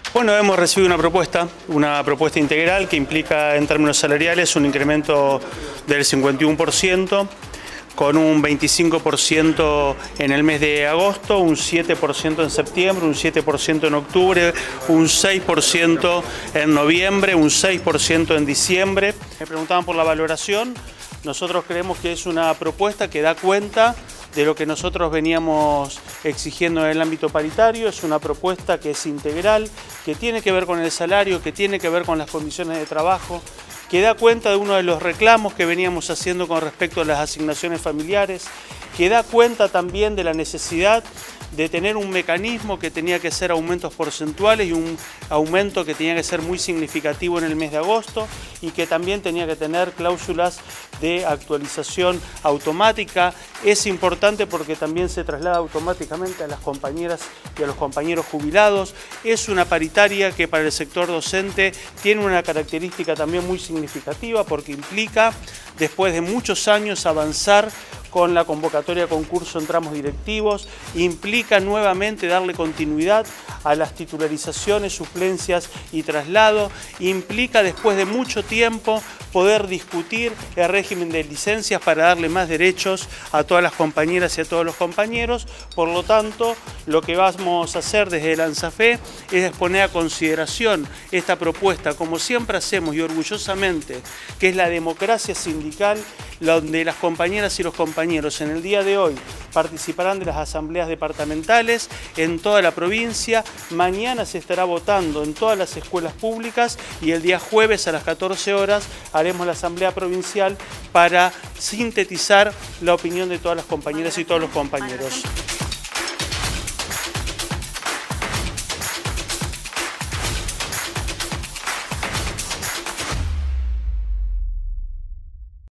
Bueno, hemos recibido una propuesta integral que implica en términos salariales un incremento del 51%, con un 25% en el mes de agosto, un 7% en septiembre, un 7% en octubre, un 6% en noviembre, un 6% en diciembre. Me preguntaban por la valoración. Nosotros creemos que es una propuesta que da cuenta de lo que nosotros veníamos exigiendo en el ámbito paritario. Es una propuesta que es integral, que tiene que ver con el salario, que tiene que ver con las condiciones de trabajo, que da cuenta de uno de los reclamos que veníamos haciendo con respecto a las asignaciones familiares, que da cuenta también de la necesidad de tener un mecanismo que tenía que ser aumentos porcentuales y un aumento que tenía que ser muy significativo en el mes de agosto y que también tenía que tener cláusulas de actualización automática. Es importante porque también se traslada automáticamente a las compañeras y a los compañeros jubilados. Es una paritaria que para el sector docente tiene una característica también muy significativa porque implica, después de muchos años, avanzar con la convocatoria a concurso en tramos directivos, implica nuevamente darle continuidad a las titularizaciones, suplencias y traslado, implica después de mucho tiempo poder discutir el régimen de licencias para darle más derechos a todas las compañeras y a todos los compañeros. Por lo tanto, lo que vamos a hacer desde el ANSAFE es poner a consideración esta propuesta, como siempre hacemos y orgullosamente, que es la democracia sindical, donde las compañeras y los compañeros en el día de hoy participarán de las asambleas departamentales en toda la provincia. Mañana se estará votando en todas las escuelas públicas y el día jueves a las 14 horas haremos la asamblea provincial para sintetizar la opinión de todas las compañeras y todos los compañeros.